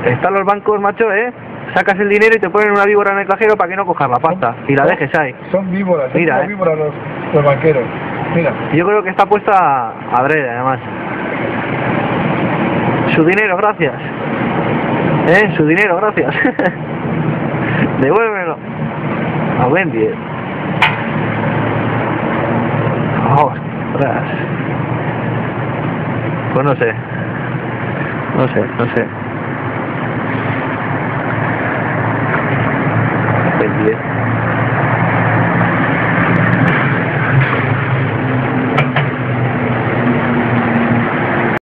Están los bancos, macho, sacas el dinero y te ponen una víbora en el cajero para que no cojas la pasta y la dejes ahí. Son víboras, mira, son víboras los banqueros. Mira. Yo creo que está puesta adrede, además. Su dinero, gracias. Su dinero, gracias. Devuélvelo. A buen 10. Ostras. Pues no sé.